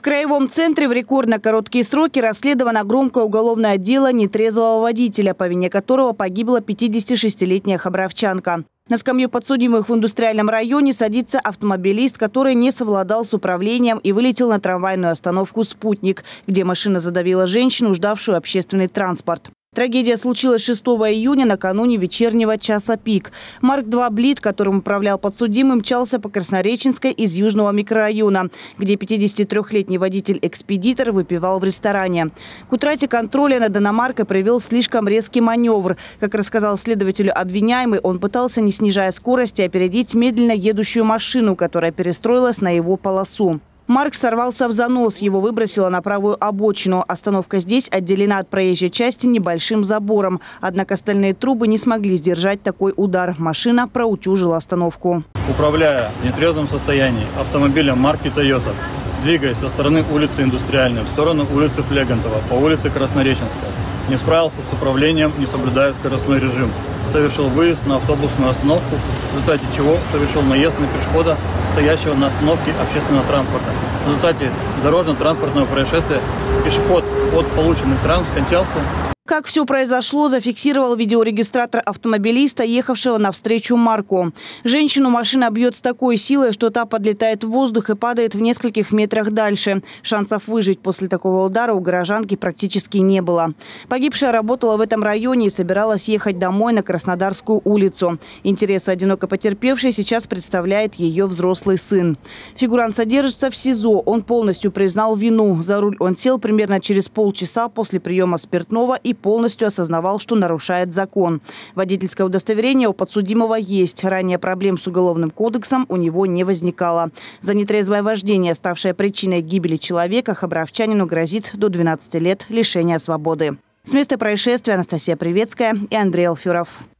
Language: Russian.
В краевом центре в рекордно короткие сроки расследовано громкое уголовное дело нетрезвого водителя, по вине которого погибла 56-летняя хабаровчанка. На скамью подсудимых в индустриальном районе садится автомобилист, который не совладал с управлением и вылетел на трамвайную остановку «Спутник», где машина задавила женщину, ждавшую общественный транспорт. Трагедия случилась 6 июня, накануне вечернего часа пик. Марк-2 «Блид», которым управлял подсудимый, мчался по Краснореченской из Южного микрорайона, где 53-летний водитель-экспедитор выпивал в ресторане. К утрате контроля над иномаркой привел слишком резкий маневр. Как рассказал следователю обвиняемый, он пытался, не снижая скорости, опередить медленно едущую машину, которая перестроилась на его полосу. Марк сорвался в занос, его выбросило на правую обочину. Остановка здесь отделена от проезжей части небольшим забором. Однако стальные трубы не смогли сдержать такой удар. Машина проутюжила остановку. Управляя в нетрезвом состоянии автомобилем марки Toyota, двигаясь со стороны улицы Индустриальной в сторону улицы Флегантова по улице Краснореченская, не справился с управлением, не соблюдая скоростной режим. Совершил выезд на автобусную остановку, в результате чего совершил наезд на пешехода, стоящего на остановке общественного транспорта. В результате дорожно-транспортного происшествия пешеход от полученных травм скончался. Как все произошло, зафиксировал видеорегистратор автомобилиста, ехавшего навстречу Марку. Женщину машина бьет с такой силой, что та подлетает в воздух и падает в нескольких метрах дальше. Шансов выжить после такого удара у горожанки практически не было. Погибшая работала в этом районе и собиралась ехать домой на Краснодарскую улицу. Интересы одиноко потерпевшей сейчас представляет ее взрослый сын. Фигурант содержится в СИЗО. Он полностью признал вину. За руль он сел примерно через полчаса после приема спиртного и полностью осознавал, что нарушает закон. Водительское удостоверение у подсудимого есть. Ранее проблем с Уголовным кодексом у него не возникало. За нетрезвое вождение, ставшее причиной гибели человека, хабаровчанину грозит до 12 лет лишения свободы. С места происшествия Анастасия Привецкая и Андрей Алферов.